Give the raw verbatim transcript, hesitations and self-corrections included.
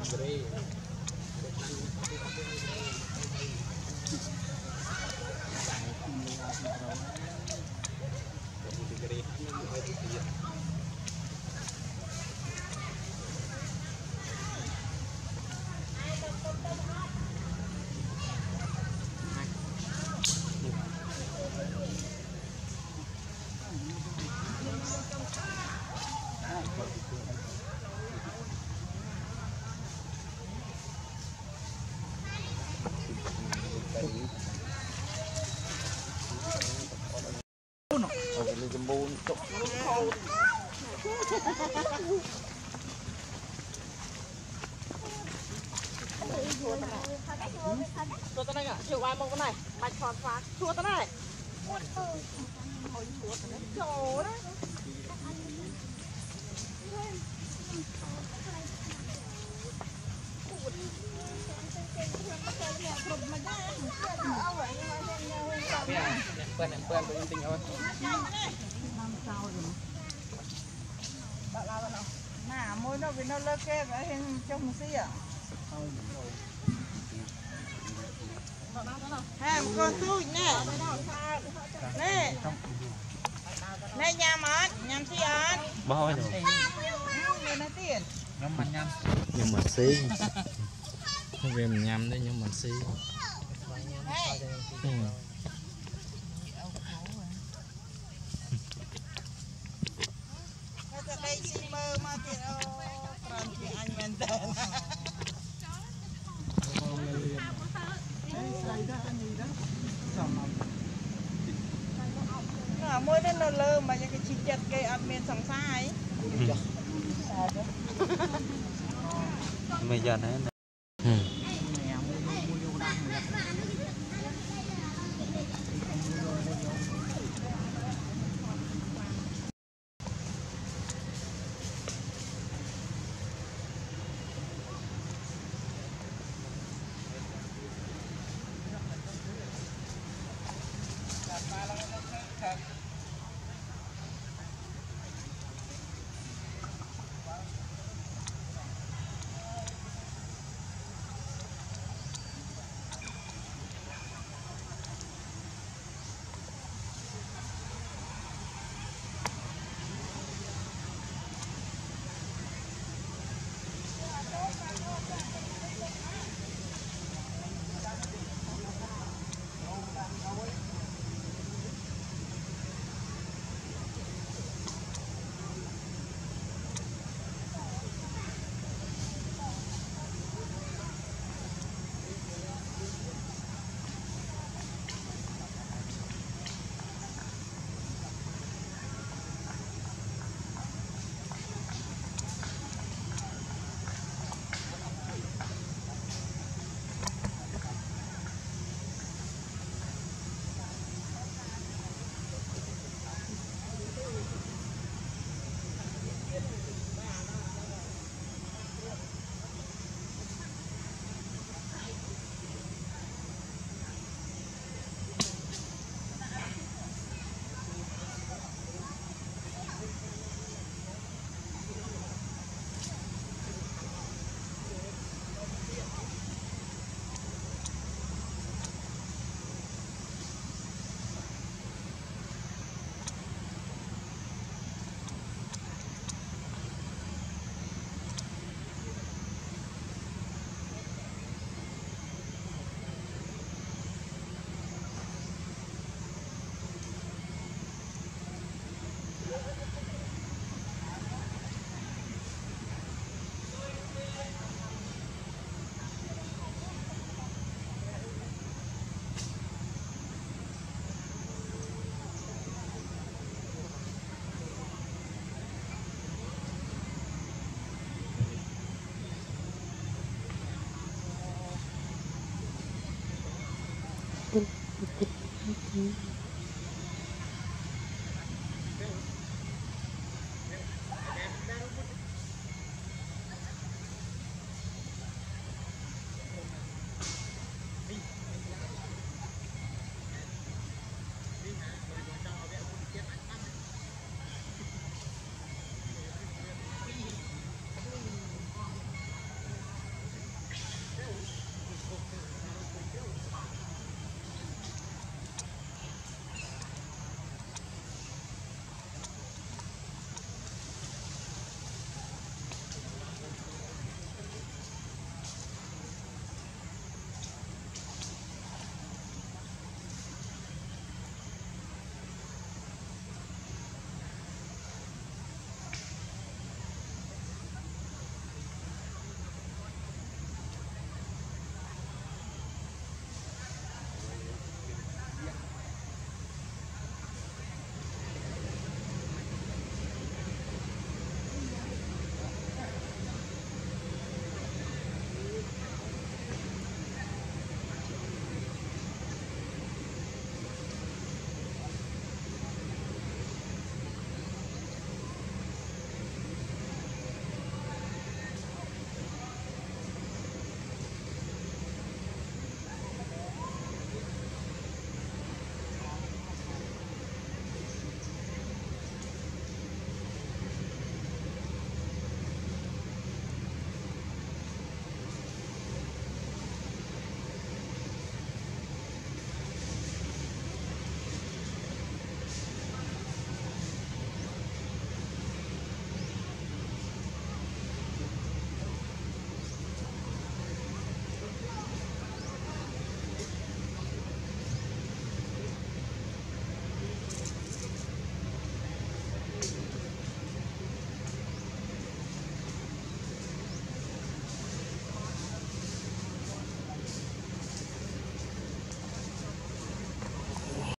chua tới đây ạ, chịu ai mong cái này, bạch phạt phạt, chua tới đây. Chua đấy. Quen em quen với tình thôi. Nà môi nó vì nó lơ kê vậy hình trong xí à. Ha, một con tui nè. Nè. Nè nhằm ớt, nhằm xí ớt. Bao nhiêu? Nè nó tiền. Nhắm mình nhắm. Nhưng mà xí. Không về mình nhắm đấy nhưng mà xí. Ừ. Đây xin mơ mà tiền ô. Còn thì anh men tên. Nó môi nó nó lơ mà cái chi chật cây ăn men sòng sai. Bây giờ đấy. Thank you.